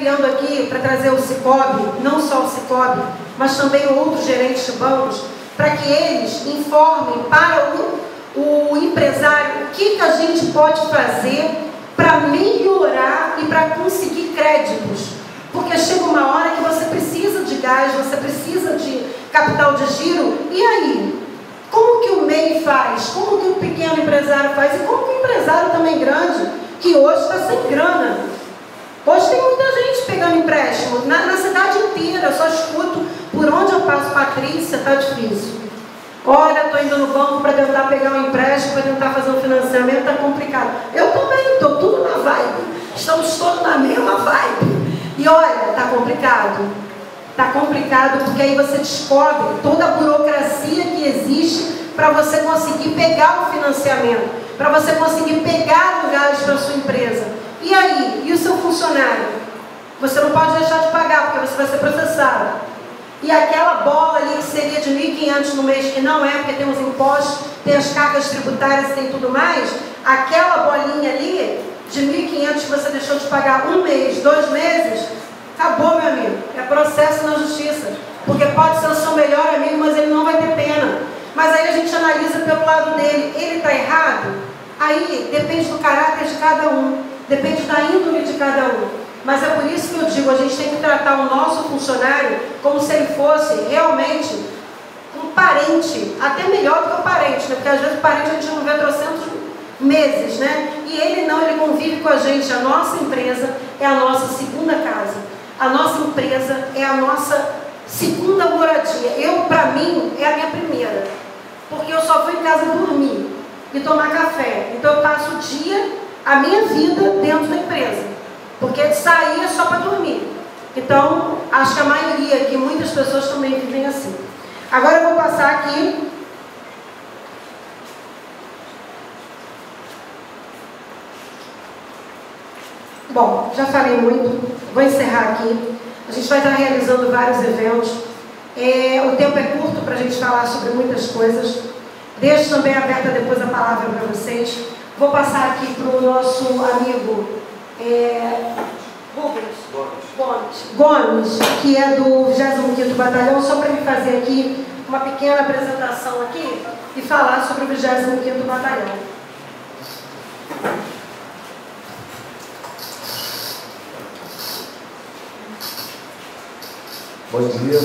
criando aqui para trazer o Sicoob, não só o Sicoob, mas também outros gerentes de bancos, para que eles informem para o empresário o que a gente pode fazer para melhorar e para conseguir créditos. Porque chega uma hora que você precisa de gás, você precisa de capital de giro, e aí? Como que o MEI faz? Como que o pequeno empresário faz? E como que o empresário também grande, que hoje está sem grana? Hoje tem muita gente pegando empréstimo, na cidade inteira, eu só escuto, por onde eu passo, Patrícia, está difícil. Olha, estou indo no banco para tentar pegar um empréstimo, para tentar fazer um financiamento, está complicado. Eu também, estou tudo na vibe, estamos todos na mesma vibe. E olha, está complicado. Está complicado porque aí você descobre toda a burocracia que existe para você conseguir pegar o financiamento, para você conseguir pegar o gás para a sua empresa. E aí? E o seu funcionário? Você não pode deixar de pagar porque você vai ser processado. E aquela bola ali que seria de 1.500 no mês, que não é, porque tem os impostos, tem as cargas tributárias, tem tudo mais, aquela bolinha ali de 1.500 que você deixou de pagar um mês, 2 meses, acabou, meu amigo. É processo na justiça. Porque pode ser o seu melhor amigo, mas ele não vai ter pena. Mas aí a gente analisa pelo lado dele. Ele está errado? Aí depende do caráter de cada um. Depende da índole de cada um. Mas é por isso que eu digo, a gente tem que tratar o nosso funcionário como se ele fosse realmente um parente. Até melhor do que o parente, né? Porque às vezes o parente a gente não vê há 300 meses, né? E ele não, ele convive com a gente. A nossa empresa é a nossa segunda casa. A nossa empresa é a nossa segunda moradia. Para mim, é a minha primeira. Porque eu só vou em casa dormir e tomar café. Então eu passo o dia, a minha vida, dentro da empresa. Porque sair é só para dormir. Então, acho que a maioria aqui, muitas pessoas também vivem assim. Agora eu vou passar aqui. Bom, já falei muito, vou encerrar aqui. A gente vai estar realizando vários eventos. O tempo é curto para a gente falar sobre muitas coisas. Deixo também aberta depois a palavra para vocês. Vou passar aqui para o nosso amigo Gomes, que é do 25º Batalhão, só para me fazer aqui uma pequena apresentação aqui e falar sobre o 25º Batalhão. Bom dia.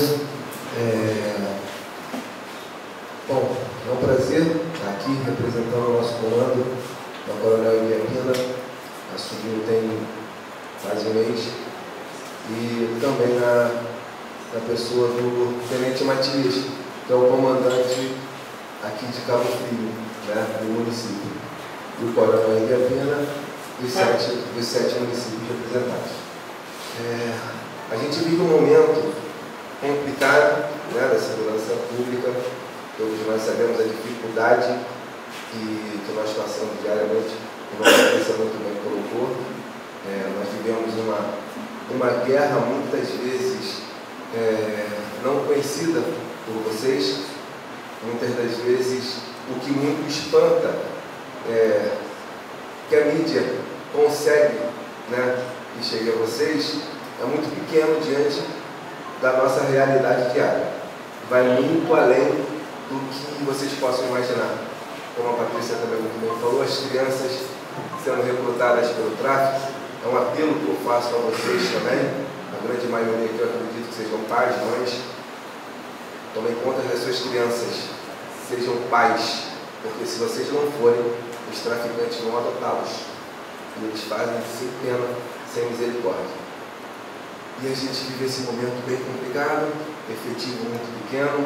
Bom, é um prazer estar aqui representando o nosso comando, o Coronel Ibiapina, assumiu tem quase um mês, e também na pessoa do Tenente Matias, que é o comandante aqui de Cabo Frio, né, do município, do Coronel Ibiapina e dos 7 municípios representados. A gente vive um momento complicado, né, da segurança pública. Todos nós sabemos a dificuldade que nós passamos diariamente, como a Patrícia muito bem colocou. Nós vivemos uma guerra muitas vezes não conhecida por vocês. Muitas das vezes o que muito espanta que a mídia consegue, né, que chegue a vocês é muito pequeno diante da nossa realidade diária. Vai muito além do que vocês possam imaginar. Como a Patrícia também muito bem falou, as crianças sendo recrutadas pelo tráfico, é um apelo que eu faço a vocês também, a grande maioria que eu acredito que sejam pais, mães, tomem conta das suas crianças, sejam pais, porque se vocês não forem, os traficantes vão adotá-los. E eles fazem sem pena, sem misericórdia. E a gente vive esse momento bem complicado, efetivo muito pequeno.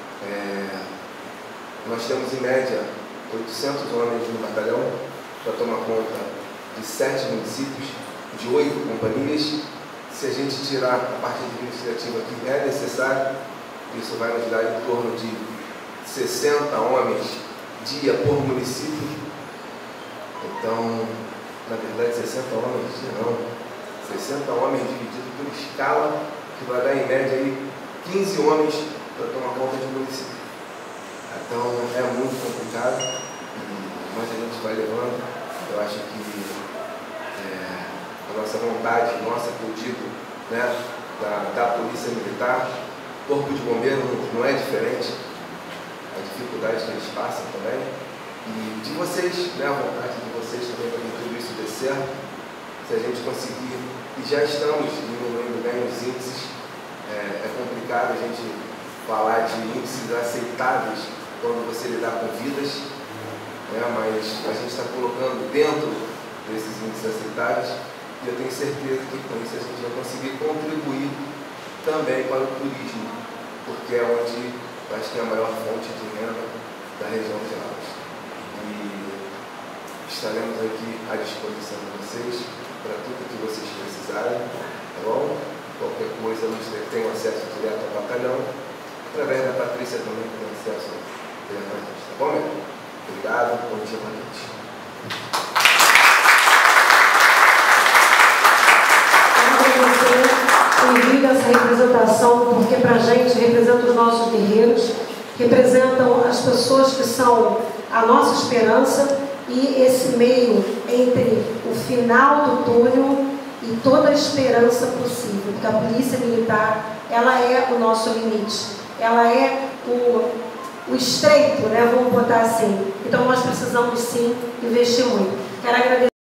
Nós temos em média 800 homens no batalhão para tomar conta de 7 municípios, de 8 companhias. Se a gente tirar a parte administrativa que é necessário, isso vai nos dar em torno de 60 homens dia por município. Então, na verdade, 60 homens dia não. 60 homens divididos por escala, que vai dar em média aí 15 homens para tomar conta de um município. Então é muito complicado, mas a gente vai levando. Eu acho que a nossa vontade, nossa, que eu digo, né, da Polícia Militar. Corpo de Bombeiro não é diferente, a dificuldade que eles passam também. E de vocês, né, a vontade de vocês também para que tudo isso dê certo. Se a gente conseguir, e já estamos diminuindo bem os índices, é complicado a gente falar de índices aceitáveis quando você lidar com vidas, né, mas a gente está colocando dentro desses índices aceitáveis e eu tenho certeza que com isso a gente vai conseguir contribuir também para o turismo, porque é onde acho que é a maior fonte de renda da região de Lavras. E estaremos aqui à disposição de vocês para tudo que vocês precisarem, tá bom? Qualquer coisa, vocês têm acesso direto ao batalhão, através da Patrícia também, que tem acesso direto a gente, tá bom, meu? Obrigado, bom dia pra gente. Envio essa representação, porque para a gente representa os nossos guerreiros, representam as pessoas que são a nossa esperança e esse meio entre o final do túnel e toda a esperança possível, porque a Polícia Militar, ela é o nosso limite, ela é o estreito, né? Vamos botar assim. Então nós precisamos sim investir muito. Quero agradecer